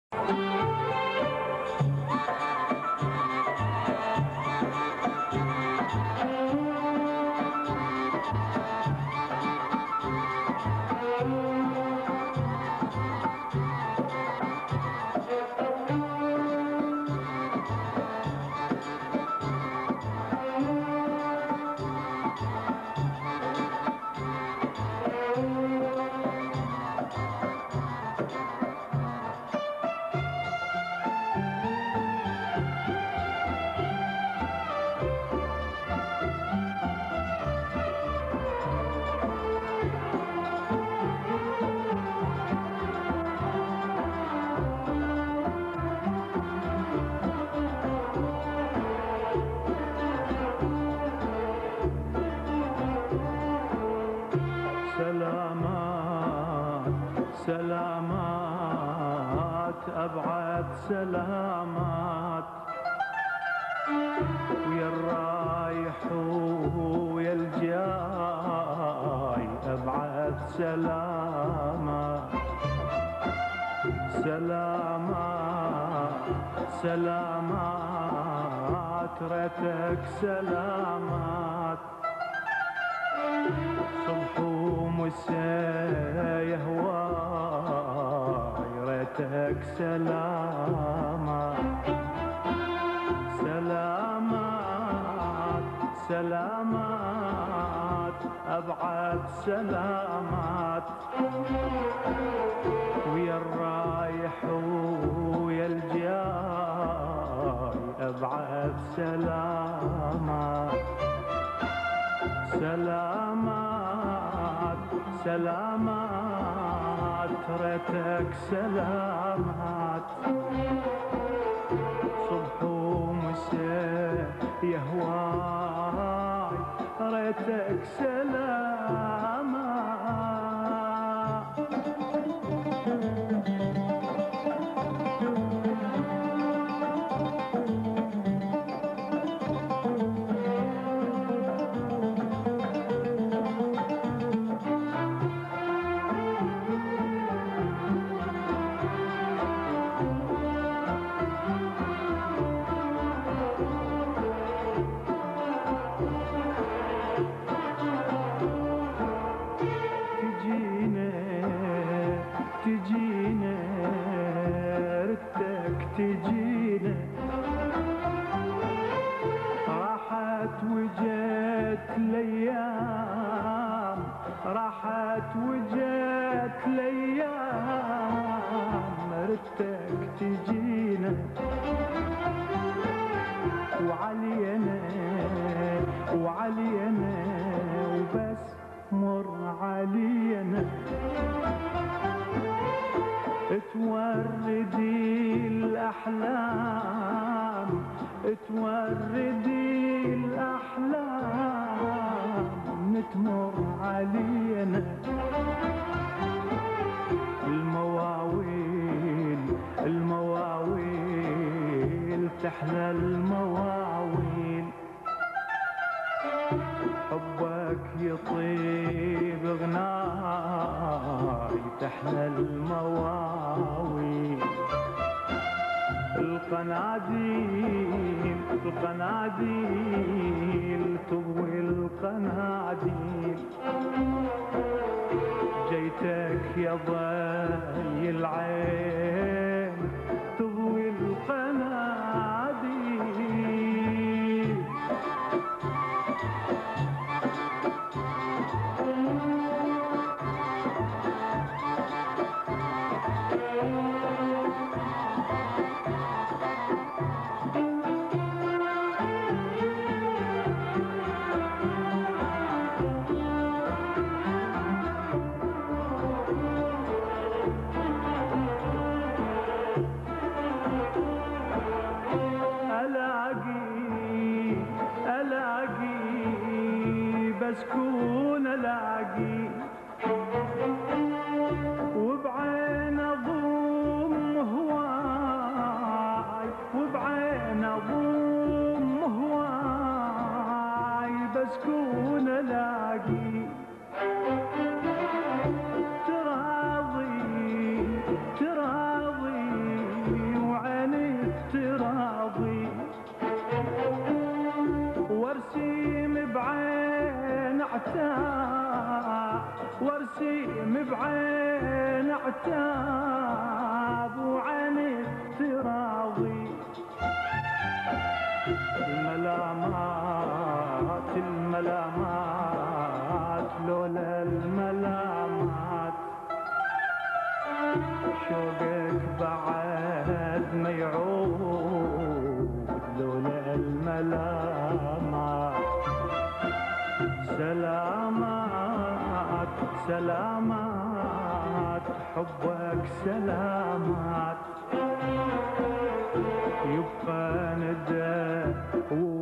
سلامات أبعد سلامات ويا الرايح ويا الجاي أبعد سلامات سلامات سلامات ريتك سلامات صبح ومساء يهواي ريتك سلامات سلامات سلامات أبعد سلامات ويا الرايح ويا الجاي أبعد سلامات سلامات سلامات ريتك سلامات صبح ومساء يهواي ريتك سلامات تجينا ردك تجينا راحت وجت الايام راحت وجت الايام ردك تجينا وعلينا وعلينا وبس مر علينا توردي الأحلام توردي الأحلام تمر علينا المواويل المواويل تحلى المواويل حبك يطيب غناي تحلى المواويل القناديل القناديل تضوي القناديل جيتك يا ضي العين تضوي القناديل ألاقي بسكون ألاقي وبعين أضم هواي وبعين أضم هواي بسكون ألاقي تراضي تراضي بعين عتاب وعين التراضي، الملامات الملامات لولا الملامات، شوقك بعد ما يعود لولا الملامات. سلامات سلامات حبك سلامات، يبقى ندى